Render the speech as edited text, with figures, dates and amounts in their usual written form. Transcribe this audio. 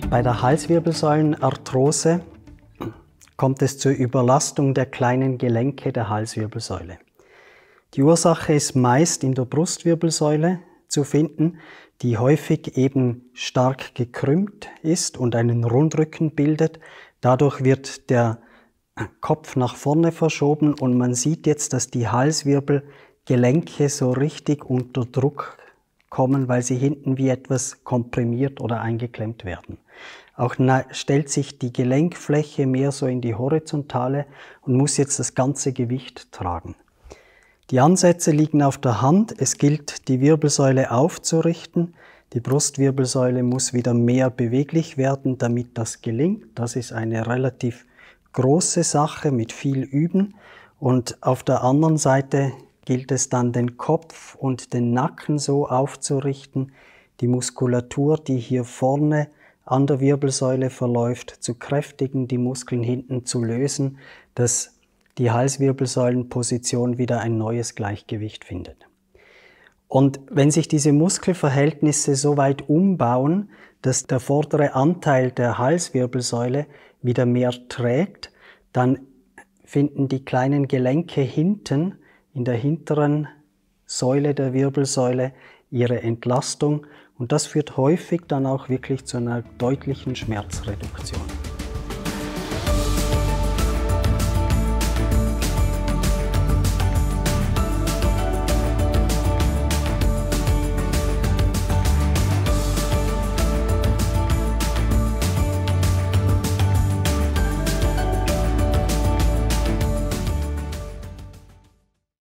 Bei der Halswirbelsäulenarthrose kommt es zur Überlastung der kleinen Gelenke der Halswirbelsäule. Die Ursache ist meist in der Brustwirbelsäule zu finden, die häufig eben stark gekrümmt ist und einen Rundrücken bildet. Dadurch wird der Kopf nach vorne verschoben und man sieht jetzt, dass die Halswirbelgelenke so richtig unter Druck kommen, weil sie hinten wie etwas komprimiert oder eingeklemmt werden. Auch stellt sich die Gelenkfläche mehr so in die Horizontale und muss jetzt das ganze Gewicht tragen. Die Ansätze liegen auf der Hand. Es gilt, die Wirbelsäule aufzurichten. Die Brustwirbelsäule muss wieder mehr beweglich werden, damit das gelingt. Das ist eine relativ große Sache mit viel Üben. Und auf der anderen Seite gilt es dann, den Kopf und den Nacken so aufzurichten, die Muskulatur, die hier vorne an der Wirbelsäule verläuft, zu kräftigen, die Muskeln hinten zu lösen, dass die Halswirbelsäulenposition wieder ein neues Gleichgewicht findet. Und wenn sich diese Muskelverhältnisse so weit umbauen, dass der vordere Anteil der Halswirbelsäule wieder mehr trägt, dann finden die kleinen Gelenke hinten in der hinteren Säule der Wirbelsäule ihre Entlastung und das führt häufig dann auch wirklich zu einer deutlichen Schmerzreduktion.